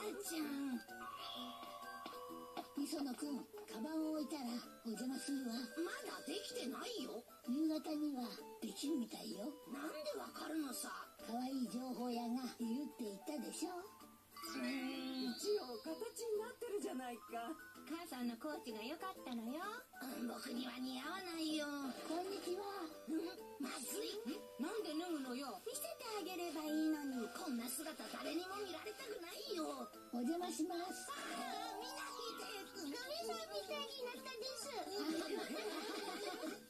ちゃん。磯野くん、カバンを置いたらお邪魔するわ。まだできてないよ。夕方にはできるみたいよ。なんでわかるのさ。かわいい情報屋がいるって言ったでしょ。 一応形になってるじゃないか。 母さんのコーチが良かったのよ。 僕には似合わないよ。こんにちは。まずい。 なんで脱ぐのよ。見せてあげればいいのに。 こんな姿誰にも見られたくないよ。お邪魔します。みんな見て。ガメさんみたいになったです。